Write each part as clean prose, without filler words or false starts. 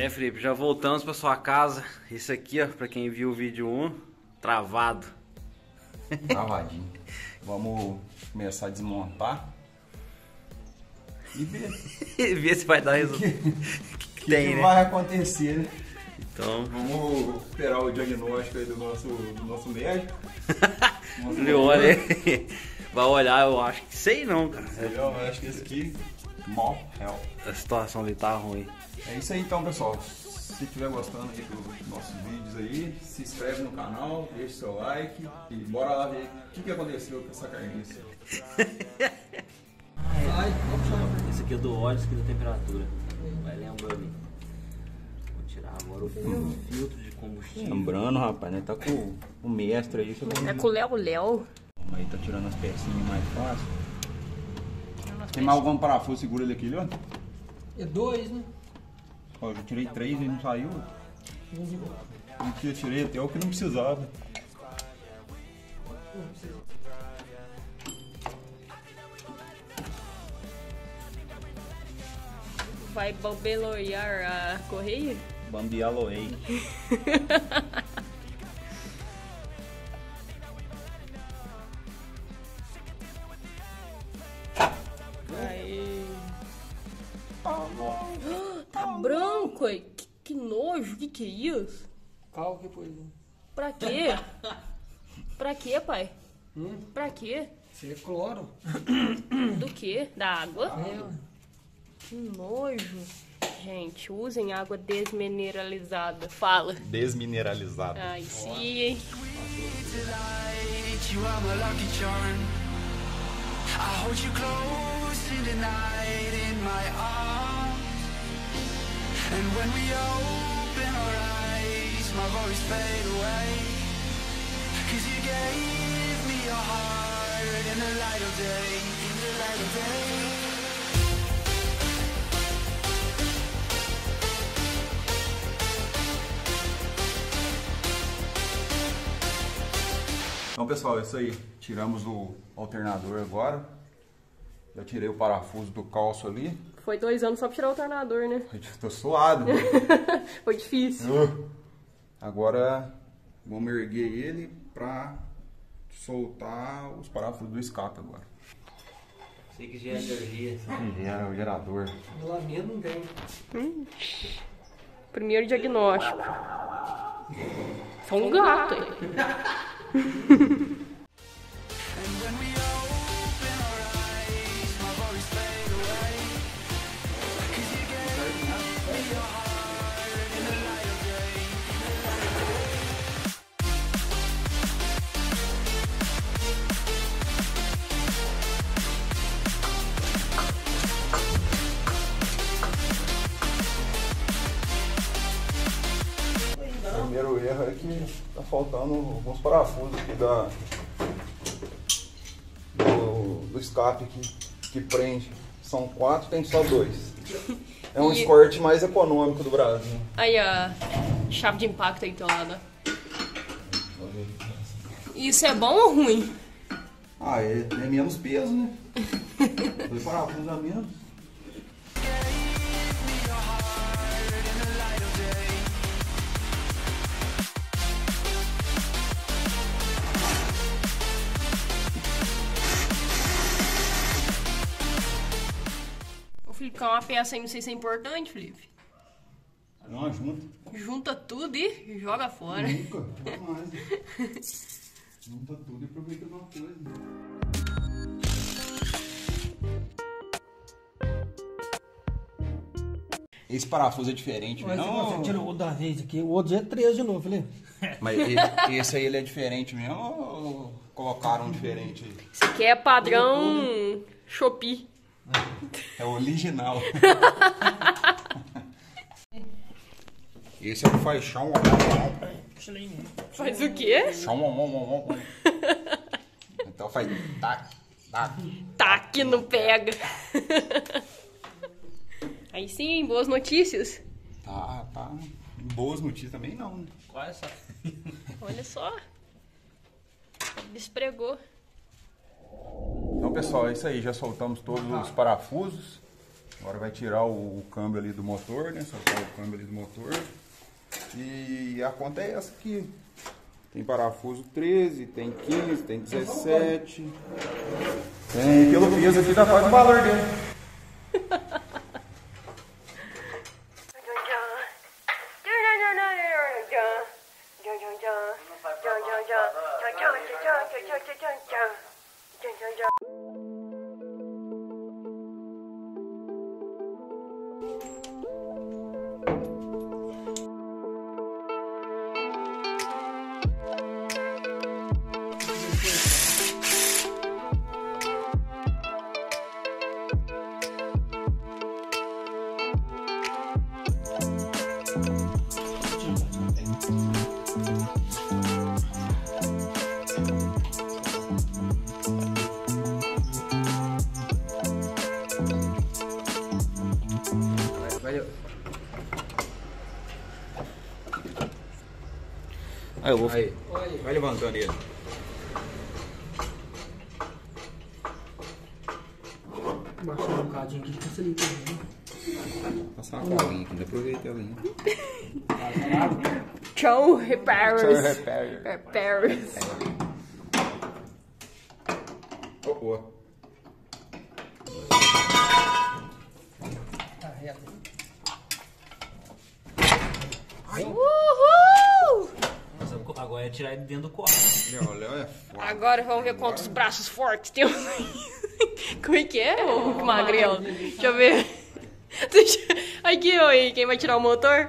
Felipe, já voltamos pra sua casa. Isso aqui, ó, pra quem viu o vídeo 1, travado. Travadinho. Vamos começar a desmontar e ver Ver se vai dar resultado. o que vai acontecer, né? Então, vamos esperar o diagnóstico aí do nosso médico. ele olha aí. Vai olhar, eu acho que sei não, cara. Eu acho que esse aqui, mal, real. A situação ali tá ruim. É isso aí então, pessoal. Se estiver gostando aí dos nossos vídeos aí, se inscreve no canal, deixa seu like e bora lá ver o que aconteceu com essa carniça. Esse aqui é do óleo, esse aqui é da temperatura. Vai lembrando. Vou tirar agora o filtro de combustível. Lembrando, rapaz, né? Tá com o mestre aí. É com o Léo. Aí tá tirando as pecinhas mais fácil. Tem mais algum parafuso segura ele aqui, ó? É 2, né? Ó, eu já tirei 3 e não saiu. Aqui eu tirei até o que não precisava. Vai bambeloiar a correia? Bambialoei. Aí. Tá branco, aí. Que nojo, que é isso? Qual que foi? Pra quê? Pra quê, pai? Pra quê? Isso é cloro. Do quê? Da água? É. Que nojo. Gente, usem água desmineralizada. Fala. Desmineralizado. Ai, sim. You are my lucky charm. I hold you close in the night in my arms. And when we open our eyes, my worries fade away. 'Cause you gave me your heart in the light of day, in the light of day. Então, pessoal, é isso aí. Tiramos o alternador agora. Já tirei o parafuso do calço ali. Foi 2 anos só pra tirar o alternador, né? Tô suado. Foi difícil. Agora vamos erguer ele pra soltar os parafusos do escape agora. Sei que gera energia. Gera o gerador. Melamento não tem. Primeiro diagnóstico. Só um gato aí. And when we open our eyes, my worries fade away. 'Cause you gave me your heart in the light of day, in the light of day. O primeiro erro é que tá faltando alguns parafusos aqui do escape que prende. São 4, tem só 2. É um escorte mais econômico do Brasil. Aí a chave de impacto aí do teu lado. Isso é bom ou ruim? Ah, é menos peso, né? 2 parafusos a menos. Felipe, uma peça aí, não sei se é importante, Felipe. Não, junta. Junta tudo e joga fora. Nunca, jamais. Junta tudo e aproveita uma coisa. Esse parafuso é diferente, Mas não? você tirou o da vez aqui, o outro já é 13 de novo, Felipe. Mas esse aí ele é diferente mesmo ou colocaram diferente aí? Esse aqui é padrão Shopee. É o original. Esse é o que faz chão. Faz o quê? Chão. Então faz tac. Tá que não pega. Aí sim, boas notícias. Tá. Boas notícias também não, né? Quase só. Olha só. Despregou. Então, pessoal, é isso aí. Já soltamos todos os parafusos. Agora vai tirar o câmbio ali do motor, né? Soltar o câmbio ali do motor. E a conta é essa aqui. Tem parafuso 13, tem 15, tem 17. Tem pelo peso aqui dá quase o valor dele. Aí eu vou. Aí, vai levantando ele. Baixar um bocadinho aqui, facilita. Passar uma colinha aqui, aproveita ela aí. Tchau, repairers. Repair. Repairers. Oh. Tá reto. Uhul! Nossa, agora é tirar ele dentro do quarto. O Léo é foda. Agora vamos ver quantos braços fortes tem. Como é que é, ô Magrelo? Deixa eu ver. Aqui, ó, aí, quem vai tirar o motor?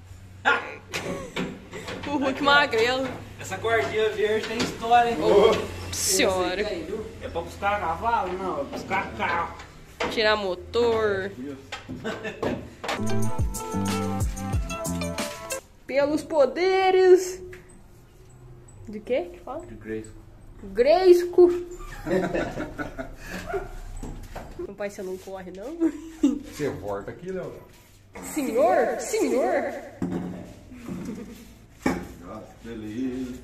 O Hulk Magrelo. Essa cordinha verde tem história, hein? Senhora. É pra buscar cavalo? Não, é pra buscar carro. Tirar motor. Pelos poderes. De quê? Que fala? De Grace. Greisco. Meu pai, você não corre, não? Você volta aqui, Léo. Senhor? Senhor? Beleza.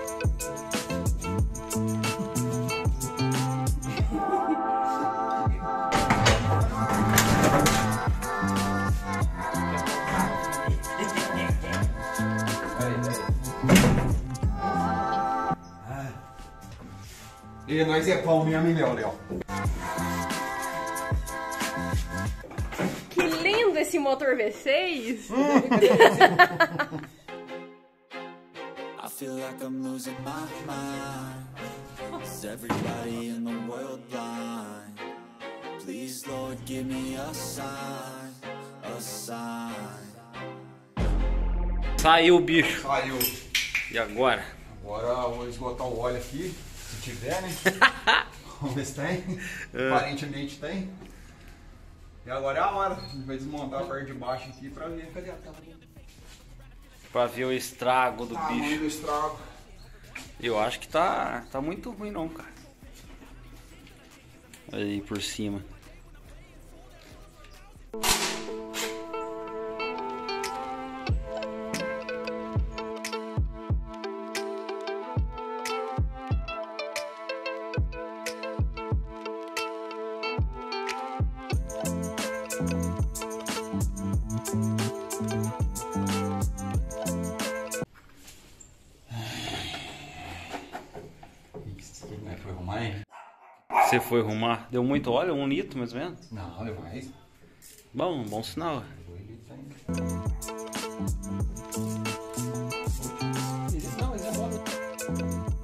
E nós é pão mesmo, hein, Léo? Que lindo esse motor V6. I feel like I'm losing my mind. Is everybody in the world blind? Please, Lord, give me a sign, a sign. Saiu o bicho. Saiu. E agora? Agora eu vou esgotar o óleo aqui, se tiver, né? Vamos ver se tem. Aparentemente tem. E agora é a hora. A gente vai desmontar a parte de baixo aqui pra ver. Cadê a tamanho? Pra ver o estrago do Tamanho bicho. do estrago. Eu acho que tá muito ruim não, cara. Olha aí por cima. Foi arrumar, hein? Você foi arrumar? Deu muito óleo? 1 litro mais ou menos? Não, deu mais. Bom sinal. 2 litros ainda. Não, ele é bom.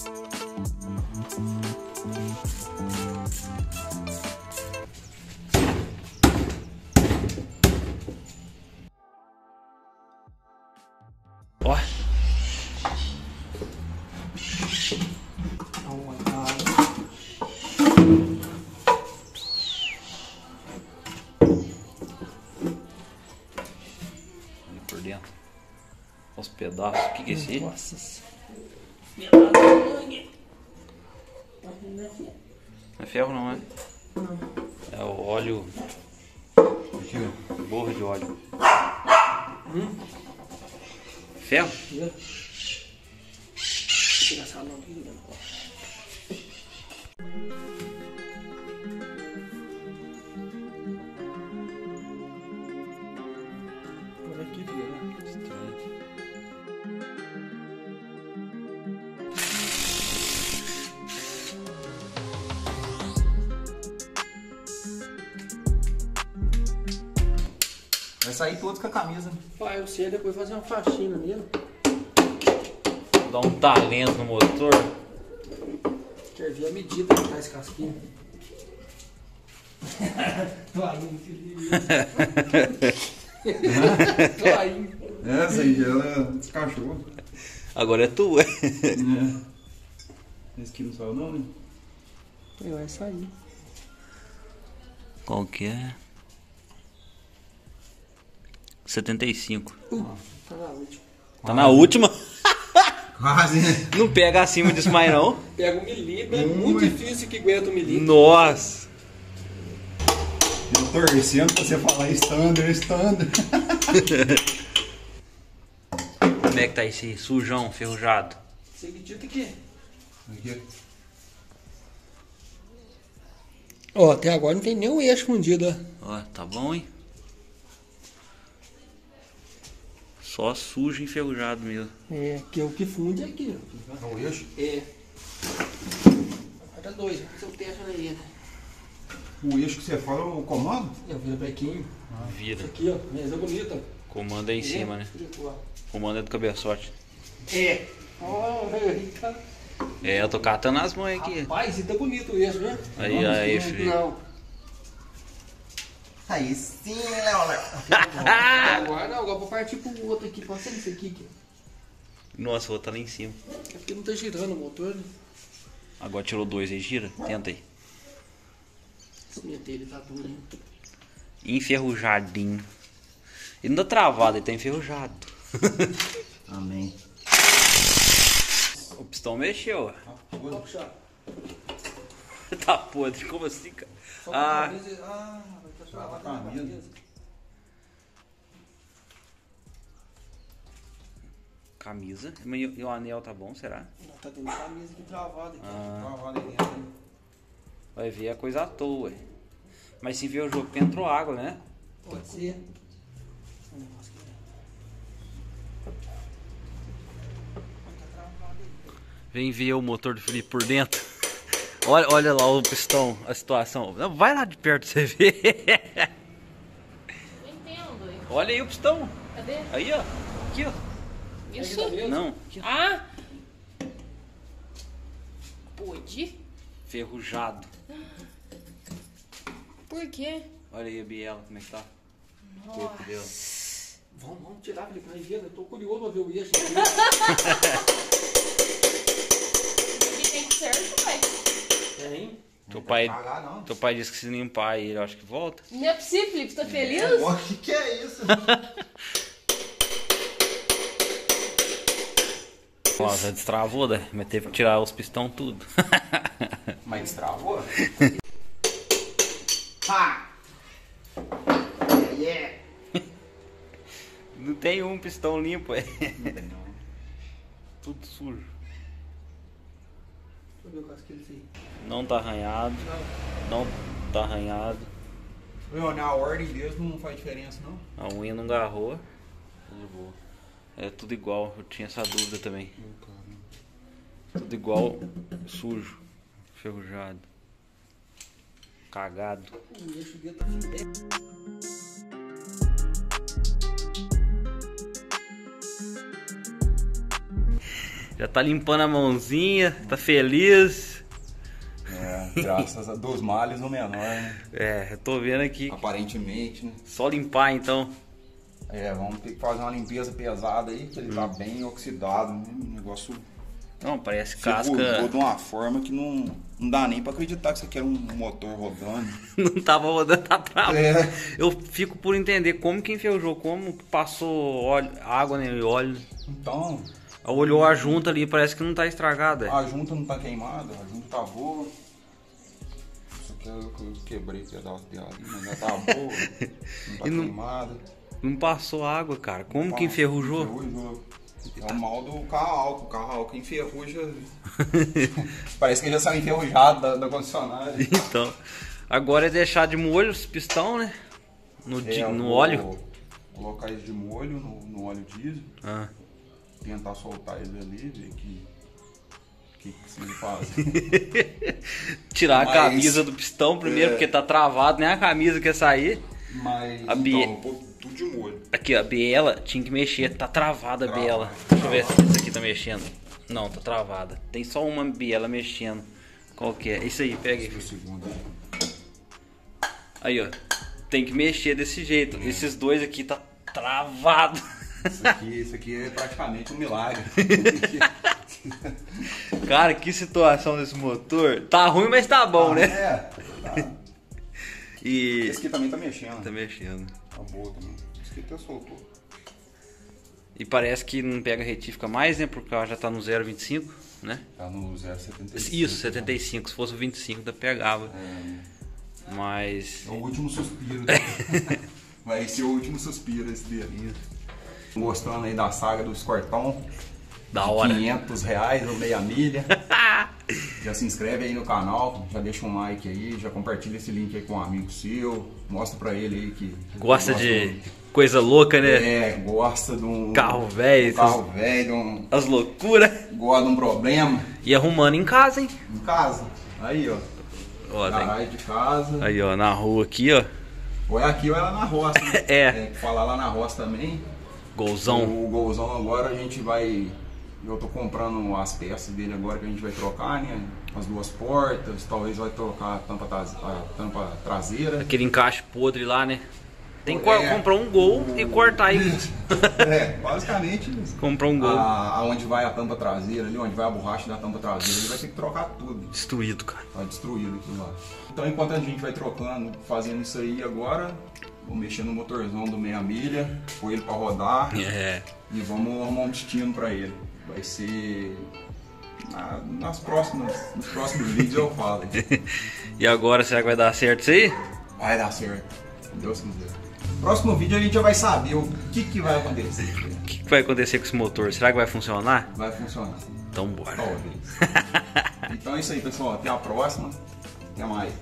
Ó. Ali por dentro. Os pedaços. O que é esse aí? Nossa. Não é ferro não, é? É o óleo. Aqui, ó. Borra de óleo. Ferro? Tira essa mão aqui, né? Vai sair todos com a camisa. Pai, eu sei depois fazer uma faxina mesmo. Dá um talento no motor. Quer ver a medida que tá esse casquinho? Tô aí, filho. Tô aí. Essa aí, ela descachou. Agora é tua. Esse aqui não saiu não, né? Vai sair. Qual que é? 75. Tá na última. Tá na última? Quase, né? Não pega acima disso mais não. Pega um milímetro, é muito difícil que aguenta um milímetro. Nossa. Eu torcendo pra você falar standard. Como é que tá esse sujão, ferrujado? Você acredita que... Aqui. Ó, até agora não tem nenhum eixo fundido, ó. Ó, tá bom, hein? Só sujo e enferrujado mesmo. É, que é o que funde é aqui, ó. É o eixo? É. Falta dois, vamos fazer o teste aí, né? O eixo que você fala é o comando? Eu viro brequinho. Vira. Aqui, ó, mesa bonita. Comando é em cima, né? Comando é do cabeçote. É. Ó, tá. É, eu tô catando as mães aqui. Rapaz, e tá bonito o eixo, né? Aí, filho. Não. Aí sim, Léo. Agora não, agora vou partir pro outro aqui. Pode ser esse aqui. Nossa, o outro tá lá em cima. É porque não tá girando o motor, né? Agora tirou 2 aí, gira. Tenta aí. Esse meter ele tá duro, hein? Enferrujadinho. Ele não tá travado, ele tá enferrujado. Amém. O pistão mexeu. Pode puxar. Tá podre, como assim, cara? Só Ah, vai estar travado na camisa. camisa. camisa. E o anel tá bom, será? Não, tá dentro da camisa aqui travada aqui. Travado aí dentro. Vai ver a coisa à toa, ué. Mas se ver o jogo que entrou água, né? Pode ser. Vem ver o motor do Felipe por dentro. Olha lá o pistão, a situação. Não, vai lá de perto pra você ver. Não entendo. Olha aí o pistão. Cadê? Aí, ó. Aqui, ó. Isso? Não, aqui, ó. Ah! Pode? Ferrujado. Por quê? Olha aí a biela, como é que tá? O corpo dela. Vamos tirar, Felipe, vai ver. Eu tô curioso pra ver o eixo. Porque tem que certo, pai. Tem. Teu pai, Pagar, não. teu pai disse que se limpar ele, eu acho que volta. Não é possível, Felipe. Você tá feliz? O que é isso? Nossa, destravou, né? Mas teve que tirar os pistão tudo. Mas destravou? Não tem um pistão limpo, é. Tudo sujo. Deixa eu ver o casquilho aí. Não tá arranhado. Não tá arranhado. Na ordem deles não faz diferença, não? A unha não agarrou. Tudo boa. É tudo igual, eu tinha essa dúvida também. Tudo igual, sujo, enferrujado, cagado. O eixo dele tá... Já tá limpando a mãozinha, tá feliz. É, graças a dos males o menor, né? É, eu tô vendo aqui. Aparentemente, né? Só limpar então. É, vamos ter que fazer uma limpeza pesada aí, que ele tá bem oxidado, né? O negócio Não, parece ferrujou casca. de uma forma que não dá nem pra acreditar que isso aqui era um motor rodando. Não tava rodando, tá travado. É. Eu fico por entender como que enferrujou, como passou óleo, água no óleo. Então, Olhou a junta ali, parece que não tá estragada. a junta não tá queimada, a junta tá boa. Isso aqui eu quebrei pedaço dela ali, mas já tá boa, não tá E não- queimada. Não passou água, cara. Como que enferrujou? Enferrujou. É o mal do carro álcool enferruja. Parece que já saiu enferrujado da concessionária. Então, agora é deixar de molho os pistão, né? No óleo. Colocar eles de molho no óleo diesel. Ah. Tentar soltar eles ali, ver que precisa fazer. Tirar Mas- a camisa do pistão primeiro, É. porque tá travado, nem a camisa quer sair. Mas, A então, tudo de molho. Aqui, ó, a biela tinha que mexer, tá travada a biela. Deixa eu ver se isso aqui tá mexendo. Não, tá travada. Tem só uma biela mexendo. Qual que é? Isso aí, pega aí. O segundo. Aí, ó. Tem que mexer desse jeito. Esses dois aqui tá travado. Isso aqui é praticamente um milagre. Cara, que situação desse motor. Tá ruim, mas tá bom, né? É. Tá. E... Esse aqui também tá mexendo. Tá mexendo. Tá boa também. Esse aqui até soltou. E parece que não pega retífica mais, né? Porque ela já tá no 0,25, né? Tá no 0,75. Isso, 75. Se fosse o 25, ainda pegava. Mas... É o último suspiro. Vai ser o último suspiro esse dele. Gostando aí da saga do Escortão. Da hora. R$500 ou meia milha. Já se inscreve aí no canal, já deixa um like aí, já compartilha esse link aí com um amigo seu. Mostra pra ele aí que... Gosta de coisa louca, né? É, gosta de um... Carro velho. Carro velho, de um... As loucuras. Gosta de um problema. E arrumando em casa, hein? Em casa. Aí, ó. Ó, Garagem de casa. aí, ó, na rua aqui, ó. Ou é aqui ou é lá na roça. Né? É. Falar lá na roça também. Golzão. O Golzão agora a gente vai... Eu tô comprando as peças dele agora que a gente vai trocar, né? As duas portas, talvez vai trocar a tampa traseira. Aquele encaixe podre lá, né? Tem que É. comprar um Gol e cortar aí. É, basicamente isso. Comprar um Gol. Aonde vai a tampa traseira ali, onde vai a borracha da tampa traseira, ele vai ter que trocar tudo. Destruído, cara. Tá destruído aquilo lá. Então enquanto a gente vai trocando, fazendo isso aí agora, vou mexer no motorzão do meia milha, pôr ele pra rodar É. e vamos arrumar um destino pra ele. Vai ser... nos próximos vídeos eu falo. E agora, será que vai dar certo isso aí? Vai dar certo, se Deus quiser. Próximo vídeo a gente já vai saber o que vai acontecer. O que vai acontecer com esse motor? Será que vai funcionar? Vai funcionar. Então bora. Talvez. Então é isso aí, pessoal. Até a próxima. Até mais.